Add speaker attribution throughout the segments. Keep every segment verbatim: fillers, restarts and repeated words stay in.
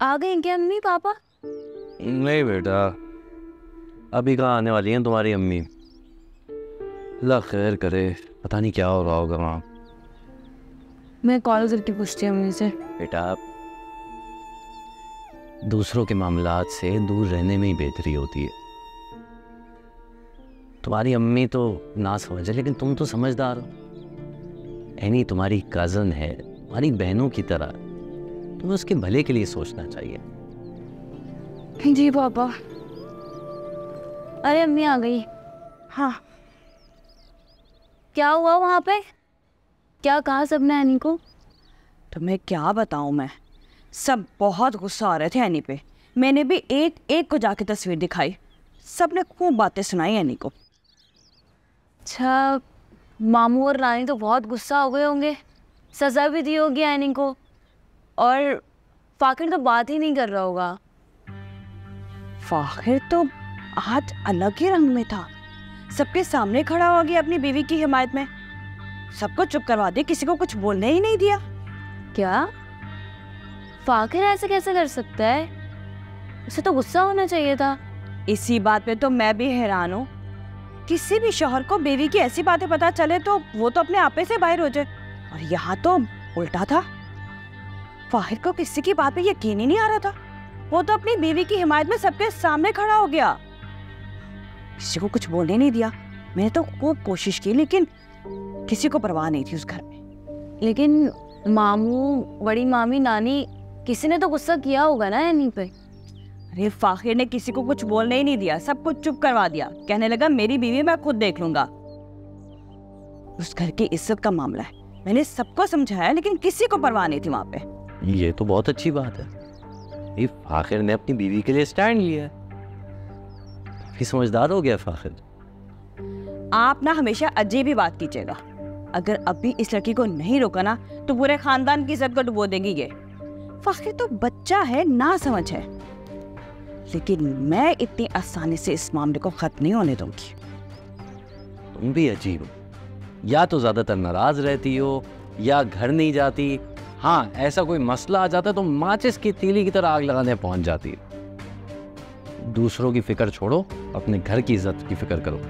Speaker 1: आ गए क्या mummy papa?
Speaker 2: नहीं बेटा, अभी कहाँ आने वाली हैं तुम्हारी अम्मी। अल्लाह खैर करे, पता नहीं क्या हो रहा होगा वहाँ।
Speaker 1: मैं कॉल करके पूछती हूँ मम्मी से।
Speaker 2: बेटा, दूसरों के मामलात से दूर रहने में ही बेहतरी होती है। तुम्हारी अम्मी तो ना समझ है, लेकिन तुम तो समझदार हो। एनी तुम्हारी कज़न है, तुम्हारी बहनों की तरह। तुम्हें उसके भले के लिए सोचना चाहिए।
Speaker 1: जी पापा। अरे अम्मी आ गई।
Speaker 3: हाँ,
Speaker 1: क्या हुआ वहाँ पे? क्या कहा सबने एनी को?
Speaker 3: तुम्हें क्या बताऊं मैं, सब बहुत गुस्सा आ रहे थे एनी पे। मैंने भी एक एक को जाके तस्वीर दिखाई, सबने खूब बातें सुनाई एनी को।
Speaker 1: अच्छा, मामू और रानी तो बहुत गुस्सा हो गए होंगे, सजा भी दी होगी एनी को। और फाकिर तो बात ही नहीं कर रहा होगा।
Speaker 3: फाखिर तो आज अलग ही रंग में था, सबके सामने खड़ा हो गया अपनी बीवी की हिमायत में। सबको चुप करवा दिया, किसी को कुछ बोलने ही नहीं दिया।
Speaker 1: क्या फाकिर ऐसे कैसे कर सकता है? उसे तो गुस्सा होना चाहिए था।
Speaker 3: इसी बात पे तो मैं भी हैरान हूँ। किसी भी शौहर को बीवी की ऐसी बातें पता चले तो वो तो अपने आपे से बाहर हो जाए, और यहाँ तो उल्टा था। फाहिर को किसी की बात पे यकीन ही नहीं आ रहा था। वो तो अपनी बीवी की हिमायत में सबके सामने खड़ा हो गया, किसी को कुछ बोलने नहीं दिया। मैंने तो खूब कोशिश की, लेकिन किसी को परवाह नहीं थी उस घर में।
Speaker 1: लेकिन मामू, बड़ी मामी, नानी, किसी ने तो गुस्सा किया होगा ना एनी पे।
Speaker 3: अरे फाखिर ने किसी को कुछ बोलने ही नहीं दिया, सब कुछ चुप करवा दिया। कहने लगा मेरी बीवी मैं खुद देख लूंगा। उस घर की इज्जत का मामला है, मैंने सबको समझाया, लेकिन किसी को परवाह नहीं थी वहां पे।
Speaker 2: ये तो बहुत अच्छी बात है, ये फाखिर ने अपनी बीवी के लिए स्टैंड लिया है। काफी समझदार हो गया फाखिर।
Speaker 3: आप ना हमेशा अजीब ही बात कीजिएगा। अगर अभी इस लड़की को नहीं रोका ना तो पूरे खानदान की इज्जत को डुबो देगी ये। फाखिर तो बच्चा है, ना समझ है, लेकिन मैं इतनी आसानी से इस मामले को खत्म नहीं होने दूंगी।
Speaker 2: तुम भी अजीब हो, या तो ज्यादातर नाराज रहती हो या घर नहीं जाती। हाँ, ऐसा कोई मसला आ जाता है तो माचिस की तीली की तरह आग लगाने पहुंच जाती है। दूसरों की फिक्र छोड़ो, अपने घर की इज्जत की फिक्र करो।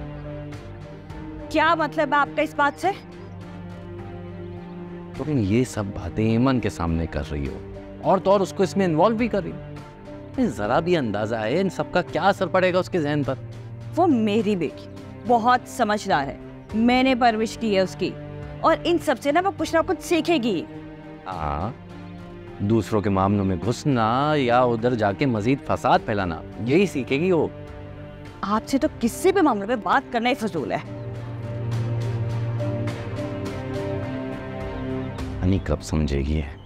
Speaker 3: क्या मतलब है आपका इस बात से?
Speaker 2: तुम ये सब बातें ईमान के सामने कर रही हो, और तो और उसको इसमें इन्वॉल्व भी कर रही हो। जरा भी अंदाजा है इन सब का क्या असर पड़ेगा उसके जहन पर?
Speaker 3: वो मेरी बेटी बहुत समझदार है, मैंने परवरिश की है उसकी, और इन सब से ना वो कुछ ना कुछ सीखेगी।
Speaker 2: हाँ, दूसरों के मामलों में घुसना या उधर जाके मजीद फसाद फैलाना, यही सीखेगी वो।
Speaker 3: आपसे तो किसी भी मामले पे बात करना ही फजूल है।
Speaker 2: हनी कब समझेगी है?